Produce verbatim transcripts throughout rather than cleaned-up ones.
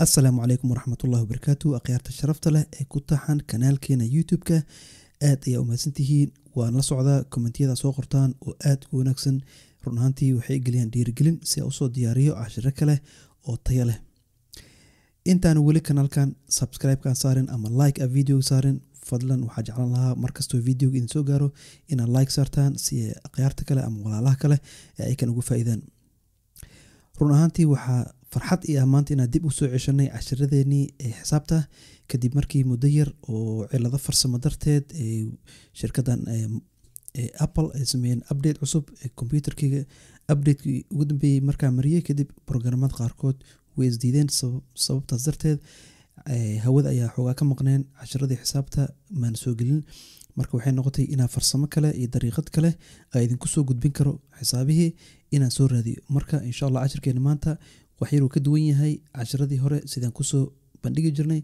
asalaamu calaykum waraxmatullahi wabarakaatu akhyaarta sharafta leh ee ku taxan kanaalkeena youtube-ka aad ayaa umahadsantihiin waan la socdaa kommentiyada soo qortaan oo aad u wanaagsan run ahaantii waxay geliyaan dhiirigelin si aan usoo diyaariyo cashiro kale oo tayo leh intaan weli kanaalkan subscribe-kaan saarin ama like a video saarin fadlan waxaa jeclan lahaa markastoo videoga idin soo gaaro inaad like saartaan si akhyaarta kale ama walaalaha kale ee ay kan ugu faa'iidaan run ahaantii waxaa farxad iyo maanta inaan dib u soo ceshanay cashiradeenii ee xisaabta kadib markii muddo yar oo cilado farsamo darteed ee shirkaddan ee Apple ay sameeyeen update cusub ee computerkayga update-kii ugu dambeeyay markaa mariyay kadib programmada qaarkood way isdiideen sababtaas darteed hawada ayaa xoogaa ka maqneen cashiradii xisaabta maan soo gelin marka waxay noqotay inaan farsamo kale iyo dariiqad kale ay idinku soo gudbin karo xisaabihii inaan soo raadiyo marka insha allah cashirkeena maanta wax yar uu ka duwan yahay cashiradii hore sidaan kusoo bandhigi jirnay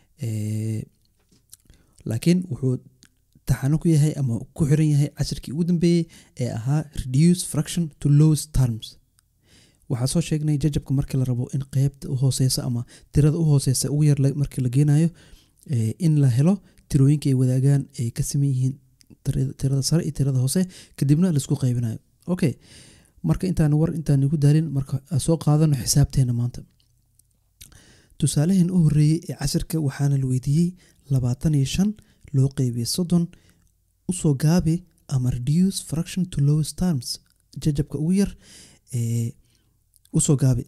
laakiin wuxuu taxano ku yahay ama ku xiran yahay cashirkii ugu dambeeyey ee ahaa reduce fraction to lowest terms waxaa soo sheegnay jajabka markii la rabo in qeybta u hooseysa ama tirada u hooseysa ugu yar markii la geenayo in la helo tirooyinka ay wadaagaan ay ka siman yihiin tirada sare iyo tirada hoose kadibna laisku qaybinayo okay marka intaan war intaan igu daalin marka soo qaadano xisaabteena maanta tusaalahan u horeeyay ee casharka waxaana la weydiiyey labaatan iyo shan loo qaybiyay soddon u soo gaabi ama reduce fraction to lowest terms jajabka ugu yar ee u soo gaabi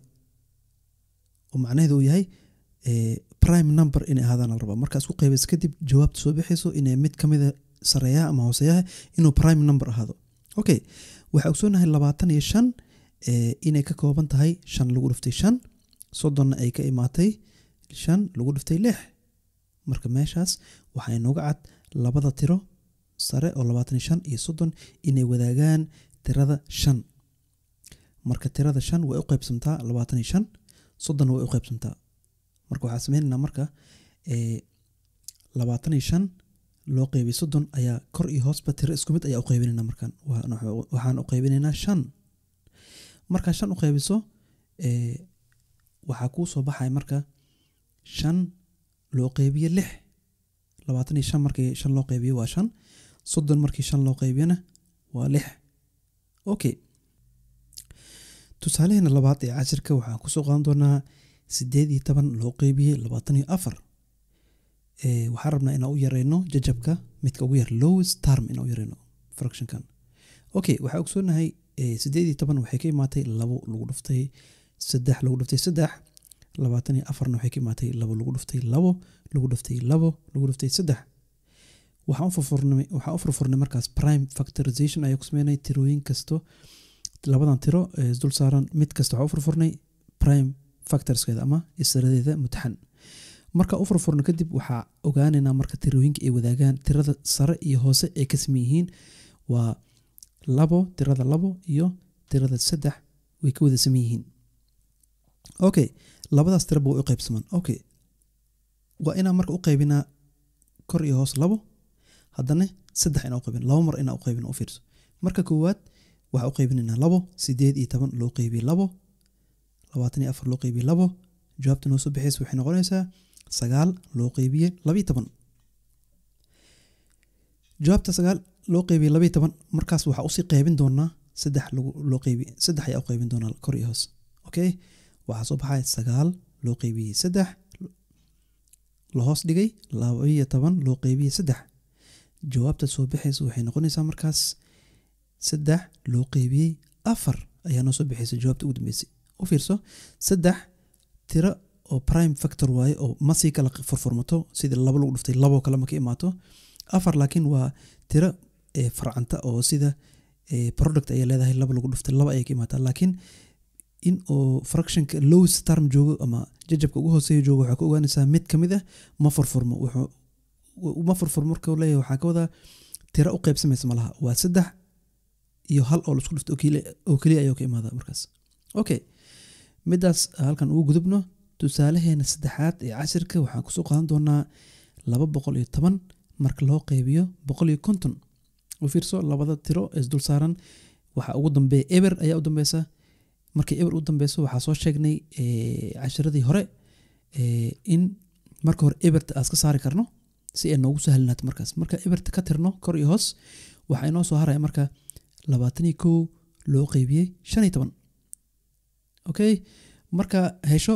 oo macnaheedu uu yahay ee prime number in ahaadaan la rabaa marka isku qaybayso kadib jawaabta soo bixayso inay mid kamid ah sareeyaha ama hooseeyaha inuu prime number ahaado okay waxa ogsoonahay labaatan iyo shan ee inay ka kooban tahay shan lagu dhuftay shan soddon ay ka imaatay shan lagu dhuftay lix marka meeshaas waxay nooga cad labada tiro sare oo labaatan iyo shan iyo soddon inay wadaagaan tirada shan marka tirada shan way u qaybsantaa labaatan iyo shan soddon way u qaybsantaa marka waxaa sameynayna marka ee labaatan iyo shan loo qaybiyay soddon ayaa kor iyo hoosba tiro isku mid ayaa u qaybinaynaa markaan waxaan u qaybinaynaa shan markaa shan u qaybiso ee waxaa kuu soo baxay marka shan loo qaybiyo lix labaatan iyo shan markii shan loo qaybiyo waa shan soddon markii shan loo qaybiyana waa lix okay tusaalaheena labaad ee cashirka waxaan kusoo qaadan doonaa sideed iyo toban loo qaybiyey labaatan iyo afar ee waxaan rabnaa inaan u yareyno jajabka midka ugu yar lowest term inaan u yareyno fractionkan okay waxaa ogsoonahay sideed iyo toban waxay ka imaatay labo lagu dhuftay saddex lagu dhuftay saddex labaatan iyo afarna waxay ka imaatay labo lagu dhuftay labo lagu dhuftay labo lagu dhuftay saddex waxaan u furfurnay waxaan u furfurnay markaas prime factorization ayaa ku sameynay tirooyin kasto labadan tiro ee dul saaran mid kasta waxaan u furfurnay prime factorskeeda ama isaradeeda mutaxan marka u furfurno kadib waxaa ogaanaynaa marka tirooyinka ay wadaagaan tirada sare iyo hoose ay ka siman yihiin waa labo tirada labo iyo tirada saddex way ka wada siman yihiin okay labadaas tiraba way u qaybsamaan okay waa inaan marka u qaybinaa kor iyo hoos labo haddana saddex inaan u qaybin labo mar inaan u qaybin u fiirso marka koowaad waxaa u qaybinaynaa labo sideed iyo toban loo qaybiyey labo labaatan iyo afar loo qaybiyey labo jawaabta noo soo bixaysa waxay noqonaysaa sagaal loo qaybiyey labiyo toban jawaabta sagaal loo qaybiyey labiyo toban markaas waxaa usii qaybin doonaa saddex loo qaybi saddex ayaa u qaybin doonaa kor iyo hoos okay waxaa soo baxay sagaal loo qaybiyey saddex la hoos dhigay labiyo toban loo qaybiyey saddex jawaabta soo bixaysa waxay noqonaysaa markaas saddex loo qaybiyey afar ayaa noo soo bixaysa jawaabta ugu dambeysay u fiirso saddex tiro oo prime factor waaye oo ma sii kala furfurmato sida labo lagu dhuftay labo kale ma ka imaato afar laakiin waa tiro ee farcanta oo sida ee product ay leedahay labo lagu dhuftay labo ay ka imaataa laakiin in oo fractionka lowest term joogo ama jajabka ugu hooseeya joogo waxaa ku ogaanaysaa mid ka mid ah ma furfurmo wuxuu ma furfurmo marka uu leeyahay waxaa ka wadaa tiro u qaybsamaysa ma laha waa saddex iyo hal oo la isku dhufto oo keliya ayuu ka imaadaa markaas okay midaas halkan ugu gudubno tusaalaheena saddexaad ee cashirka waxaan kusoo qaadan doonaa laba boqol iyo toban marka loo qaybiyo boqol iyo konton u fiirso labada tiro ee dul saaran waxaa ugu dambeeya eber ayaa u dambeysa markii eber u dambeyso waxaa soo sheegnay cashiradii hore in marka hore eberta aas ka saari karno si ay noogu sahlanaato markaas marka eberta ka tirno kor iyo hoos waxa inoo soo haraya marka labaatan iyo kow loo qaybiyey shan iyo toban. okay marka hesho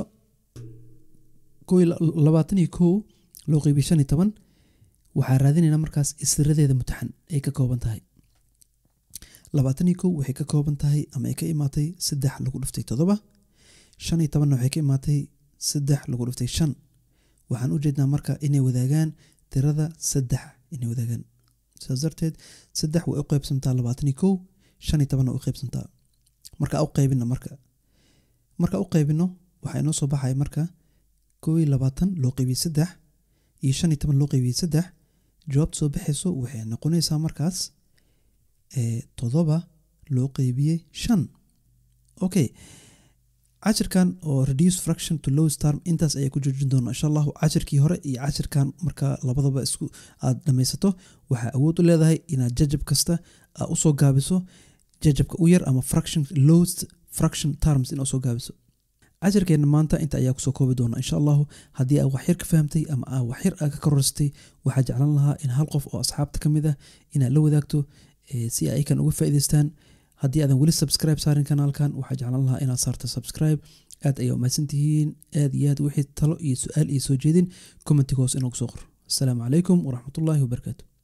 labaatan iyo kow loo qaybiyey shan iyo toban waxaa raadinaynaa markaas isiradeeda mutaxan ay ka kooban tahay. labaatan iyo kow waxay ka kooban tahay ama ay ka imaatay saddex lagu dhiftay toddoba. shan iyo toban waxay ka imaatay saddex lagu dhiftay shan. waxaan u jeednaa marka inay wadaagaan tirada saddex inay wadaagaan. sidaas darteed saddex way u qaybsantaa labaatan iyo kow, shan iyo toban way u qaybsantaa. marka u qaybino marka marka u qaybino waxaa inoo soo baxaya marka kow iyo labaatan loo qaybiyey saddex iyo shan iyo toban loo qaybiyey saddex. jawaabta soo baxayso waxay noqonaysaa markaas ee toddoba loo qaybiyey shan. okay cashirkan oo reduce fraction to lowest term intaas ayaa ku joojin doona insha Allah. cashirkii hore iyo cashirkan marka labadaba isku aad dhamaysato waxaa awood u leedahay inaad jajab kasta aad u soo gaabiso jajabka u yar ama fraction lowest fraction terms in soo gaabiso. cashirkeena maanta inta ayaa kusoo koobi doona insha Allah. haddii aad wax yar ka fahamtay ama aad wax yar ka kororstay waxaa jeclan lahaa in hal qof oo asxaabta ka mid ah inaad la wadaagto si ay kan uga faa'iideystaan. haddii aadan weli subscribe saarin kanaalkan waxaa jeclan lahaa inaad saarto subscribe. aad ayaa umahadsantihiin. aad iyo aad wixii talo iyo su-aal iyo soo jeedin commentiga hoos inoogu soo qor. asalaamu calaykum waraxmatullaahi wabarakaatu.